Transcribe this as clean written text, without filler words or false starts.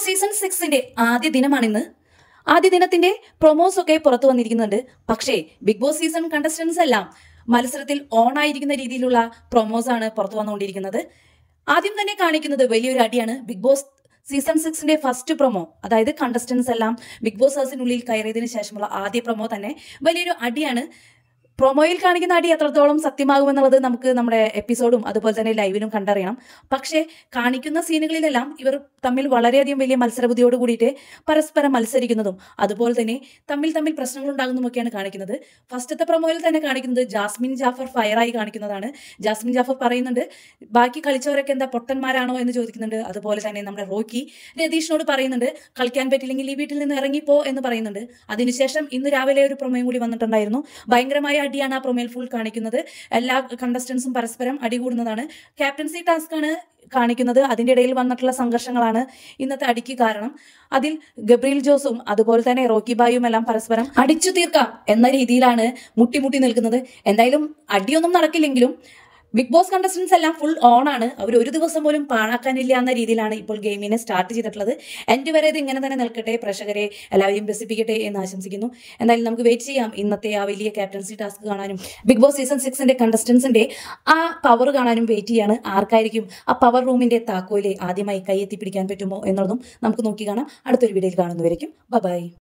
Boss season 6ന്റെ ആദ്യ ദിനമാണിന്ന്. ആദ്യ ദിനത്തിന്റെ പ്രൊമോസ് ഒക്കെ പുറത്തു വന്നിരിക്കുന്നുണ്ട്. പക്ഷേ ബിഗ് ബോസ് സീസൺ കണ്ടസ്റ്റൻസ് എല്ലാം മത്സരത്തിൽ ഓൺ ആയിരിക്കുന്ന രീതിയിലുള്ള പ്രൊമോസ് ആണ് പുറത്തു വന്നുകൊണ്ടിരിക്കുന്നത്. ആദ്യം തന്നെ കാണിക്കുന്നത് വലിയൊരു അടിയാണ്. ബിഗ് ബോസ് സീസൺ 6ന്റെ ഫസ്റ്റ് പ്രൊമോ, അതായത് കണ്ടസ്റ്റൻസ് എല്ലാം ബിഗ് ബോസ് ഹൗസിനുള്ളിൽ കയറിയതിനു ശേഷമുള്ള ആദ്യ പ്രൊമോ തന്നെ വലിയൊരു അടിയാണ്. പ്രൊമോയിൽ കാണിക്കുന്ന അടി എത്രത്തോളം സത്യമാകുമെന്നുള്ളത് നമുക്ക് നമ്മുടെ എപ്പിസോഡും അതുപോലെ തന്നെ ലൈവിലും കണ്ടറിയണം. പക്ഷേ കാണിക്കുന്ന സീനുകളിലെല്ലാം ഇവർ തമ്മിൽ വളരെയധികം വലിയ മത്സരബുദ്ധിയോട് കൂടിയിട്ട് പരസ്പരം മത്സരിക്കുന്നതും അതുപോലെ തന്നെ തമ്മിൽ പ്രശ്നങ്ങൾ ഉണ്ടാകുന്നതുമൊക്കെയാണ് കാണിക്കുന്നത്. ഫസ്റ്റത്തെ പ്രൊമോയിൽ തന്നെ കാണിക്കുന്നത് ജാസ്മിൻ ജാഫർ ഫയറായി കാണിക്കുന്നതാണ്. ജാസ്മിൻ ജാഫർ പറയുന്നുണ്ട്, ബാക്കി കളിച്ചവരൊക്കെ എന്താ പൊട്ടന്മാരാണോ എന്ന് ചോദിക്കുന്നുണ്ട്. അതുപോലെ തന്നെ നമ്മുടെ റോക്കി രതീഷിനോട് പറയുന്നുണ്ട്, കളിക്കാൻ പറ്റില്ലെങ്കിൽ ഈ വീട്ടിൽ നിന്ന് ഇറങ്ങിപ്പോ എന്ന് പറയുന്നുണ്ട്. അതിനുശേഷം ഇന്ന് രാവിലെ ഒരു പ്രൊമോയും കൂടി വന്നിട്ടുണ്ടായിരുന്നു. ഭയങ്കരമായ അടിയാണ് ആ പ്രൊമോയിൽ ഫുൾ കാണിക്കുന്നത്. എല്ലാ കണ്ടസ്റ്റൻസും പരസ്പരം അടികൂടുന്നതാണ്. ക്യാപ്റ്റൻസി ടാസ്ക് ആണ് കാണിക്കുന്നത്. അതിൻ്റെ ഇടയിൽ വന്നിട്ടുള്ള സംഘർഷങ്ങളാണ് ഇന്നത്തെ അടിക്ക് കാരണം. അതിൽ ഗബ്രിയൽ ജോസും അതുപോലെ തന്നെ റോക്കി ബായും എല്ലാം പരസ്പരം അടിച്ചു തീർക്കാം എന്ന രീതിയിലാണ് മുട്ടി നിൽക്കുന്നത്. എന്തായാലും അടിയൊന്നും നടക്കില്ലെങ്കിലും ബിഗ് ബോസ് കണ്ടസ്റ്റൻസ് എല്ലാം ഫുൾ ഓൺ ആണ്. അവർ ഒരു ദിവസം പോലും പാഴാക്കാനില്ല എന്ന രീതിയിലാണ് ഇപ്പോൾ ഗെയിമിനെ സ്റ്റാർട്ട് ചെയ്തിട്ടുള്ളത്. എൻ്റെ വരെ ഇത് ഇങ്ങനെ തന്നെ നിൽക്കട്ടെ, പ്രേക്ഷകരെ എല്ലാവരെയും രസിപ്പിക്കട്ടെ എന്ന് ആശംസിക്കുന്നു. എന്തായാലും നമുക്ക് വെയിറ്റ് ചെയ്യാം ഇന്നത്തെ ആ വലിയ ക്യാപ്റ്റൻസി ടാസ്ക് കാണാനും ബിഗ് ബോസ് സീസൺ 6ന്റെ കണ്ടസ്റ്റൻസിന്റെ ആ പവർ കാണാനും വെയിറ്റ് ചെയ്യാണ്. ആർക്കായിരിക്കും ആ പവർ റൂമിന്റെ താക്കോല് ആദ്യമായി കൈയെത്തിപ്പിടിക്കാൻ പറ്റുമോ എന്നുള്ളതും നമുക്ക് നോക്കി കാണാം. അടുത്തൊരു വീഡിയോയിൽ കാണുന്നവരേക്കും ബൈ.